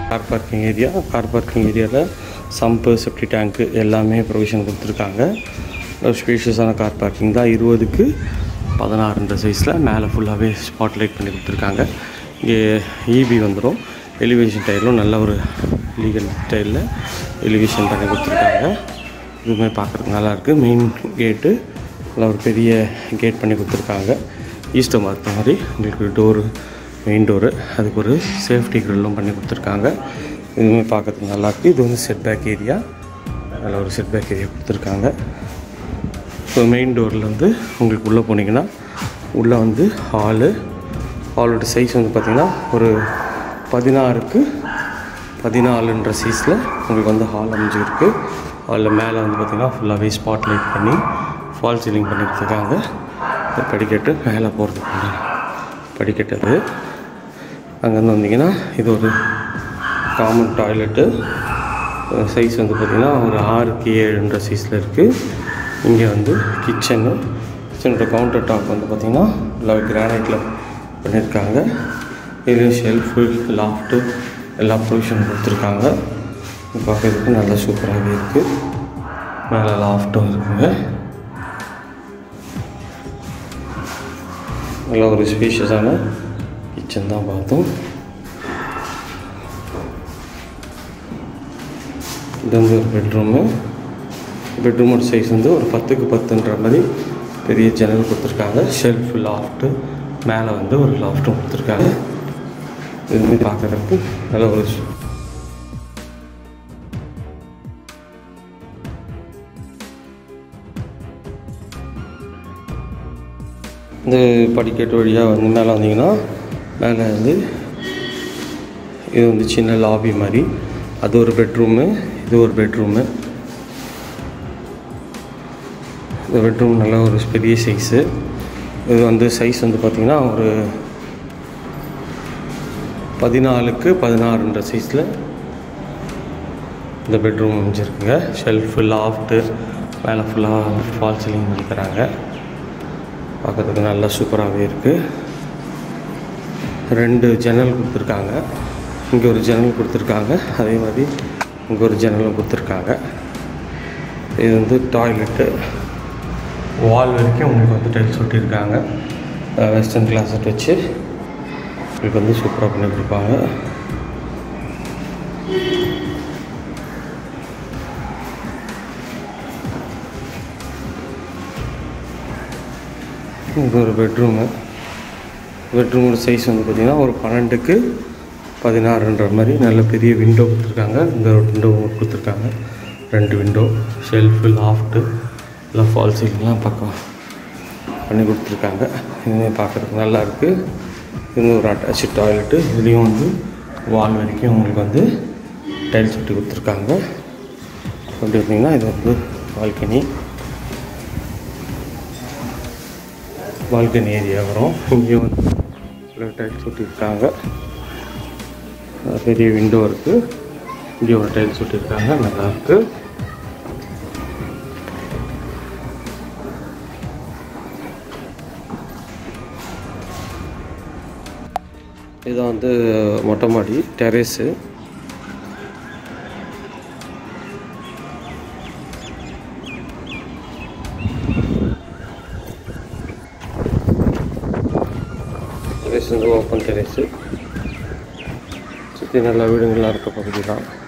Car parking ஏரியாவில் சம்பு, செப்டி டேங்க்கு எல்லாமே provision கொடுத்துருக்காங்க. ஒரு ஸ்பேஷியஸான கார் பார்க்கிங் தான். 20க்கு 16 சைஸில் மேலே ஃபுல்லாகவே ஸ்பாட் லைட் பண்ணி கொடுத்துருக்காங்க. இங்கே இபி வந்துடும். எலிவேஷன் டயரும் நல்ல ஒரு லீகல் ஸ்டைலில் எலிவேஷன் பண்ணி கொடுத்துருக்காங்க. இதுவுமே பார்க்குறதுக்கு நல்லாயிருக்கு. மெயின் கேட்டு நல்லா ஒரு பெரிய கேட் பண்ணி கொடுத்துருக்காங்க. ஈஸ்டர் மாற்ற மாதிரி உங்களுக்கு டோரு, மெயின் டோரு, அதுக்கு ஒரு சேஃப்டி க்ரில்லும் பண்ணி கொடுத்துருக்காங்க. இதுவுமே பார்க்குறதுக்கு நல்லாயிருக்கு. இது வந்து செட் பேக் ஏரியா, நல்ல ஒரு செட் பேக் ஏரியா கொடுத்துருக்காங்க. ஸோ மெயின் டோரில் வந்து உங்களுக்கு உள்ளே போனீங்கன்னா உள்ளே வந்து ஹாலோட சைஸ் வந்து பார்த்திங்கன்னா ஒரு 16க்கு 14 சைஸில் உங்களுக்கு வந்து ஹால் அமைஞ்சிருக்கு. ஹாலில் மேலே வந்து பார்த்திங்கன்னா ஃபுல்லாகவே ஸ்பாட் லைட் பண்ணி ஃபால் சீலிங் பண்ணி கொடுத்துருக்காங்க. படிக்கட்டு மேலே போகிறதுக்கு படிக்கட்டு அது. அங்கேருந்து வந்தீங்கன்னா இது ஒரு காமன் டாய்லெட்டு. சைஸ் வந்து பார்த்திங்கன்னா ஒரு 6க்கு 7 சைஸில் இருக்குது. இங்கே வந்து கிச்சனோட கவுண்டர் டாப் வந்து பார்த்திங்கன்னா நல்லா கிரானைட்டில் பண்ணியிருக்காங்க. இதுலேயும் ஷெல்ஃபு, லாஃப்ட்டு எல்லா ப்ரொவிஷன் கொடுத்துருக்காங்க. பார்க்குறதுக்கு நல்லா சூப்பராகவே இருக்குது. மேலே லாஃப்ட்டும் இருக்குங்க. நல்லா ஒரு ஸ்பேஷியஸான கிச்சன் தான் பார்த்தோம். இது வந்து ஒரு பெட்ரூமோட சைஸ் வந்து ஒரு 10க்கு 10 மாதிரி பெரிய ஜன்னல் கொடுத்துருக்காங்க. ஷெல்ஃபு, லாஃப்ட்டு, மேலே வந்து ஒரு லாஃப்ட்டும் கொடுத்துருக்காங்க. இதுவுமே பார்க்குறதுக்கு நல்ல ஒரு இந்த படிக்கட்டு வழியாக வந்து மேலே வந்தீங்கன்னா மேலே வந்து இது வந்து சின்ன லாபி மாதிரி, அது ஒரு பெட்ரூமு, இது ஒரு பெட்ரூமு. இந்த பெட்ரூம் நல்ல ஒரு பெரிய சைஸு. இது வந்து சைஸ் வந்து பார்த்திங்கன்னா ஒரு 14க்கு 16 சைஸில் இந்த பெட்ரூம் அமைஞ்சிருக்குங்க. ஷெல்ஃபு, லாஃப்ட்டு, மேலே ஃபுல்லாக ஃபால் சீலிங் பண்ணிக்கிறாங்க. பார்க்குறதுக்கு நல்லா சூப்பராகவே இருக்குது. 2 ஜன்னல் கொடுத்துருக்காங்க. இங்கே ஒரு ஜன்னல் கொடுத்துருக்காங்க, அதே மாதிரி இங்கே ஒரு ஜன்னலும் கொடுத்துருக்காங்க. இது வந்து டாய்லெட்டு. வால் வரைக்கும் உங்களுக்கு வந்து டைல்ஸ் ஒட்டியிருக்காங்க. வெஸ்டர்ன் கிளாஸட் வச்சு உங்களுக்கு வந்து சூப்பராக பண்ணி கொடுப்பாங்க. இது ஒரு பெட்ரூமோட சைஸ் வந்து பார்த்திங்கன்னா ஒரு 12க்கு 16 மாதிரி நல்ல பெரிய விண்டோ கொடுத்துருக்காங்க. இந்த விண்டோ கொடுத்துருக்காங்க, 2 விண்டோ, ஷெல்ஃபு, லாஃப்ட்டு எல்லாம் ஃபால் சீலிங்லாம் பக்கம் பண்ணி கொடுத்துருக்காங்க. இதுவுமே பார்க்குறதுக்கு நல்லாயிருக்கு. இது ஒரு அட்டாச்சு டாய்லெட்டு. இதுலேயும் வந்து வால் வரைக்கும் உங்களுக்கு வந்து டைல்ஸ் ஒட்டி கொடுத்துருக்காங்க. அப்படி இருந்தீங்கன்னா இது வந்து பால்கனி ஏரியா வரும். இங்கேயும் வந்து டைல்ஸ் ஒட்டியிருக்காங்க. பெரிய விண்டோ இருக்குது. இங்கே ஒரு டைல்ஸ் ஒட்டியிருக்காங்க, நல்லாயிருக்கு. இதான் வந்து மொட்டை மாடி டெரேஸு. டெரேஸ் வந்து ஓப்பன் டெரேஸு. சுற்றி நல்ல வீடுங்கள்லாம் இருக்க பகுதி தான்.